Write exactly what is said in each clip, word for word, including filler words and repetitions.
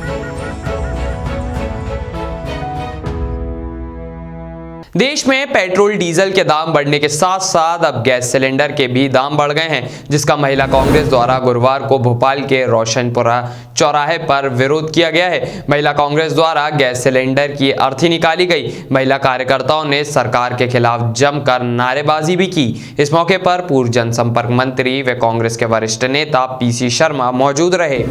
देश में petrol diesel के दाम बढ़ने के साथ साथ अब गैस सिलेंडर के भी दाम बढ़ गए हैं, जिसका महिला कांग्रेस द्वारा गुरुवार को भोपाल के रोशनपुरा चौराहे पर विरोध किया गया है। महिला कांग्रेस द्वारा गैस सिलेंडर की अर्थी निकाली गई। महिला कार्यकर्ताओं ने सरकार के खिलाफ जमकर नारेबाजी भी की। इस मौके पर पूर्व जनसंपर्क मंत्री व कांग्रेस के वरिष्ठ नेता पीसी शर्मा मौजूद रहे।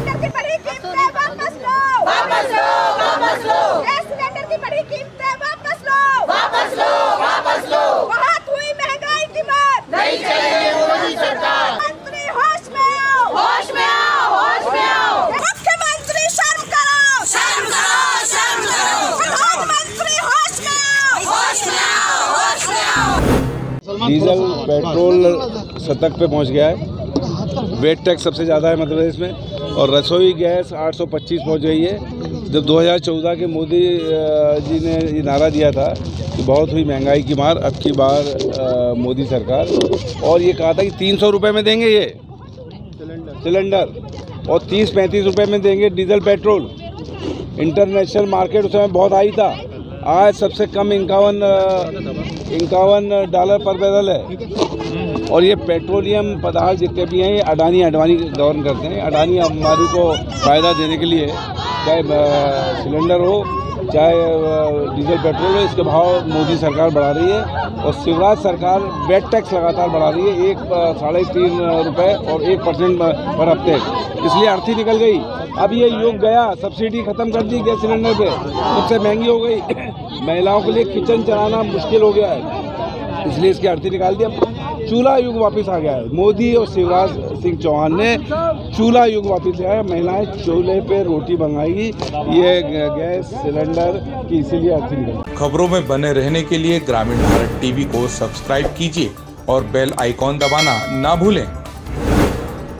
डीजल पेट्रोल शतक पे पहुंच गया है। वेट टैक्स सबसे ज़्यादा है मध्य प्रदेश में, और रसोई गैस आठ सौ पच्चीस पहुँच गई है। जब दो हज़ार चौदह के मोदी जी ने ये नारा दिया था कि बहुत हुई महंगाई की मार, अब की बार मोदी सरकार और ये कहा था कि तीन सौ रुपये में देंगे ये सिलेंडर और तीस पैंतीस रुपये में देंगे डीजल पेट्रोल। इंटरनेशनल मार्केट उस समय बहुत हाई था, आज सबसे कम इक्यावन इक्यावन डॉलर पर बैरल है। और ये पेट्रोलियम पदार्थ जितने भी हैं ये अडानी अडवाणी गवर्न करते हैं। अडानी अंबानी को फ़ायदा देने के लिए चाहे सिलेंडर हो चाहे डीजल पेट्रोल हो, इसके भाव मोदी सरकार बढ़ा रही है। और शिवराज सरकार वेट टैक्स लगातार बढ़ा रही है, एक साढ़े तीन रुपये और एक परसेंट पर हफ्ते, इसलिए अर्थी निकल गई। अब ये युग गया, सब्सिडी खत्म कर दी गैस सिलेंडर पे, सबसे महंगी हो गई। महिलाओं के लिए किचन चलाना मुश्किल हो गया है, इसलिए इसकी अर्थी निकाल दी। अब चूल्हा युग वापस आ गया है। मोदी और शिवराज सिंह चौहान ने चूल्हा युग वापस लाया है। महिलाएं चूल्हे पे रोटी मंगाएगी, ये गैस सिलेंडर की इसीलिए अर्थी निकल। खबरों में बने रहने के लिए ग्रामीण भारत टीवी को सब्सक्राइब कीजिए और बेल आइकॉन दबाना ना भूलें।